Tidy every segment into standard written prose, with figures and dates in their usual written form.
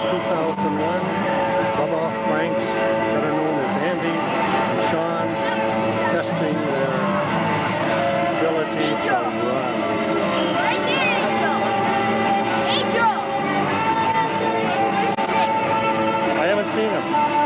2001. Bubba, Franks, better known as Andy, and Sean, testing their ability to run. Right there, Angel! I haven't seen him.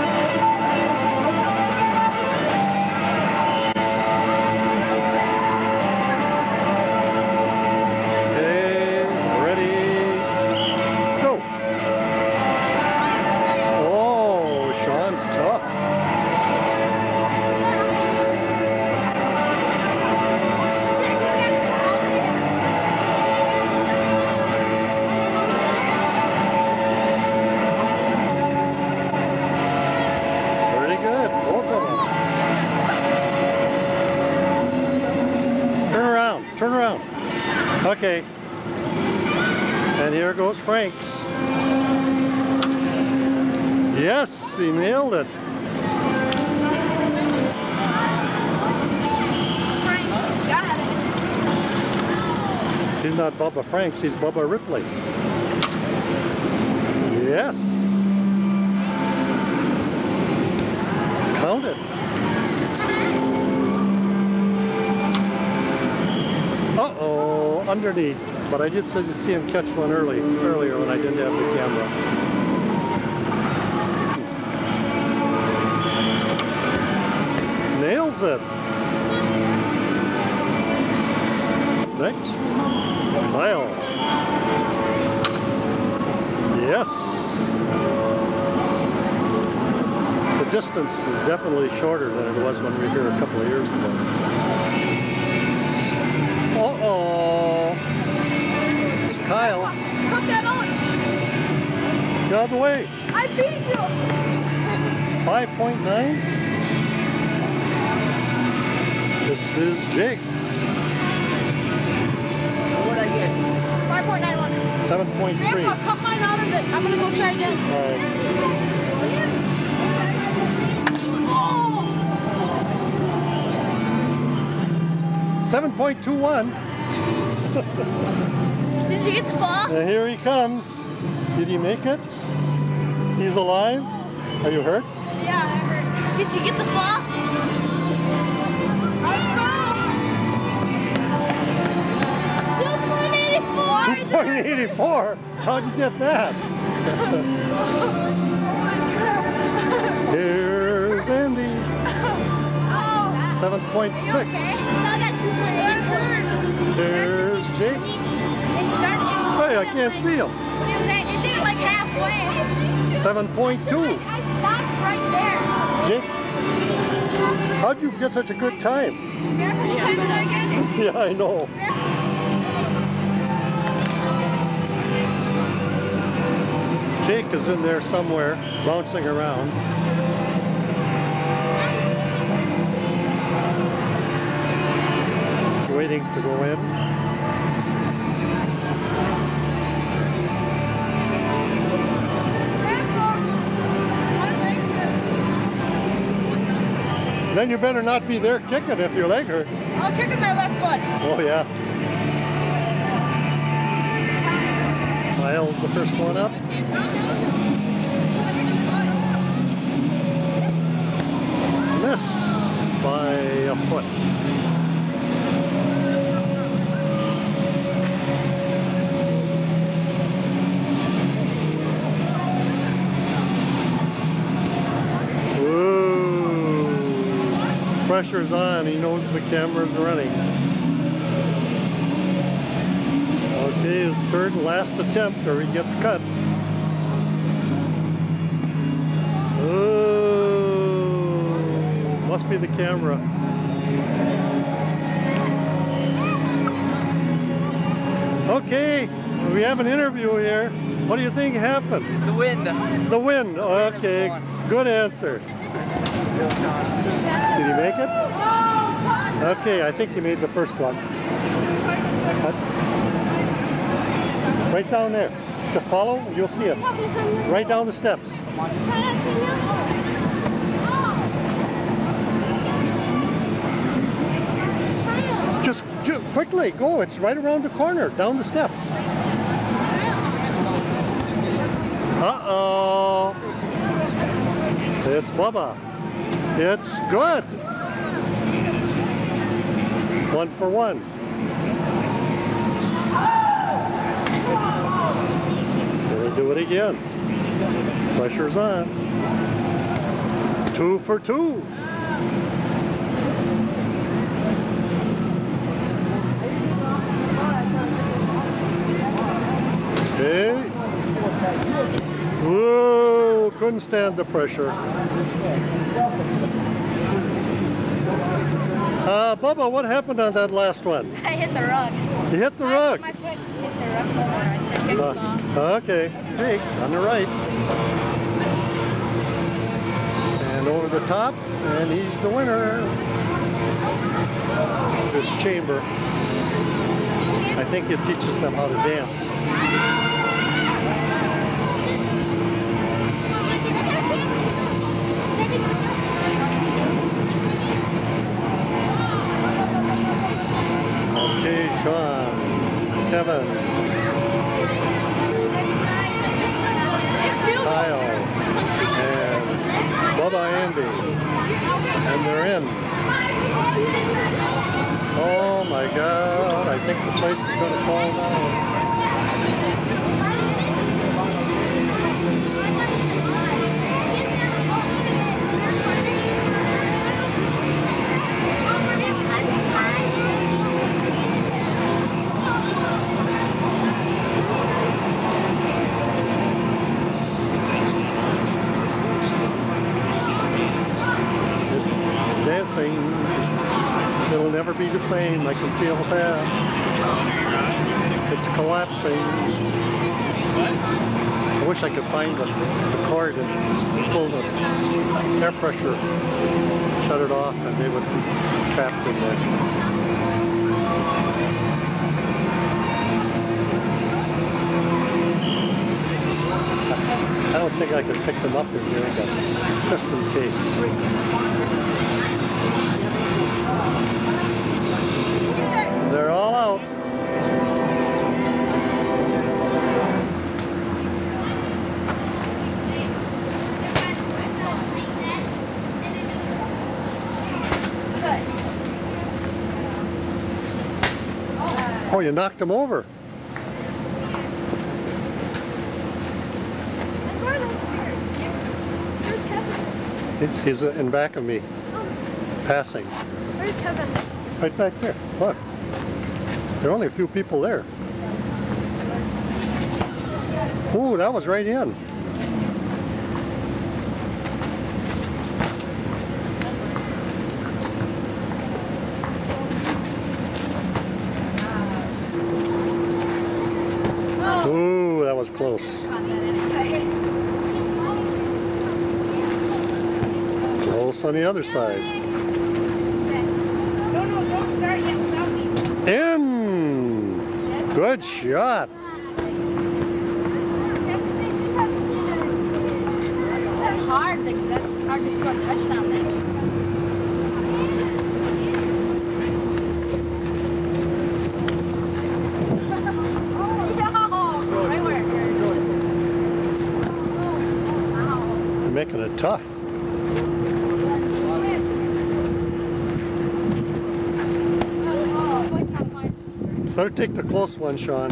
Turn around. Okay. And here goes Franks. Yes, he nailed it. Got it. He's not Bubba Franks, he's Bubba Ripley. Yes. Count it. Uh-oh, underneath. But I did see him catch one earlier when I didn't have the camera. Nails it. Next, Kyle. Yes. The distance is definitely shorter than it was when we were here a couple of years ago. Uh-oh. It's Kyle. Put that on. Get out of the way. I beat you. 5.9. This is Jake. What'd I get? 5.91. 7.3. Grandpa, cut mine out of it. I'm gonna go try again. All right. 7.21. Did you get the ball? And here he comes. Did he make it? He's alive? Are you hurt? Yeah, I heard. Did you get the ball? I don't know. 2.84? How'd you get that? Here's Andy. 7.6. Okay. I got 2.84. There's Jake. It started. Hey, I can't see him. It did like halfway. 7.2. I stopped right there. Jake, how'd you get such a good time? Yeah, I know. Jake is in there somewhere, bouncing around. Waiting to go in. Then you better not be there kicking if your leg hurts. I'll kick with my left foot. Oh yeah. Kyle's the first one up. Missed by a foot. Pressure's on, he knows the camera's running. Okay, his third and last attempt or he gets cut. Oh, must be the camera. Okay, we have an interview here. What do you think happened? The wind. The wind, okay, good answer. Did he make it? Okay, I think he made the first one. Right down there. Just follow, you'll see it. Right down the steps. Just quickly, go. It's right around the corner, down the steps. Uh-oh. It's Bubba. It's good. 1 for 1. Gonna do it again. Pressure's on. 2 for 2. Okay. Whoa, couldn't stand the pressure. Bubba, what happened on that last one? I hit the rug. You hit the rug? My foot hit the rug before I hit the ball. Okay, hey, on the right. And over the top, and he's the winner. This chamber. I think it teaches them how to dance. Okay, Sean, Kevin, Kyle, and Bubba Andy, and they're in. Oh my God, I think the place is going to fall down. Dancing, it'll never be the same. I can feel that. It's collapsing. I wish I could find the cord and pull the air pressure, shut it off, and they would be trapped in there. I don't think I can pick them up in here, but just in case. They're all out. Oh, you knocked him over. He's in back of me, passing. Where's Kevin? Right back there. Look. There are only a few people there. Ooh, that was right in. Ooh, that was close. Close on the other side. No, don't start yet without me. In! Good shot. That's hard. That's hard to score a touchdown then. Right where it hurts. You're making it tough. Better take the close one, Sean.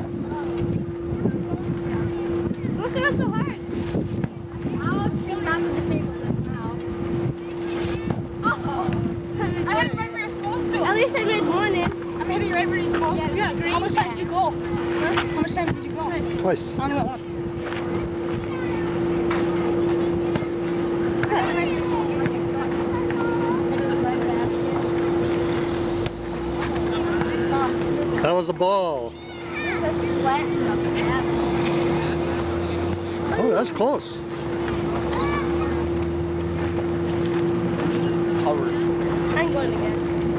Look, that's so hard. Ouch. I'm disabled this now. Uh-oh. I hit it right where you're supposed to. At least I made one in. I'm hitting you right where you're supposed to. Yeah, how much times did you go? Huh? How much times did you go? Twice. I only went once. That was a ball. Oh, that's close. I'm going again.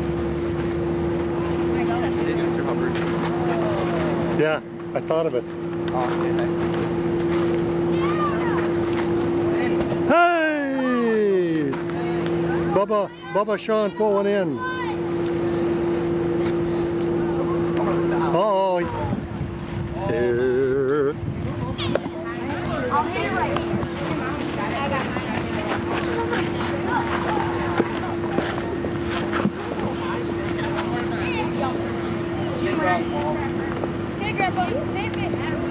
Yeah, I thought of it. Hey! Bubba Sean, put one in. Uh-oh. Here. I'll hit it right Okay, Grandpa, tape it.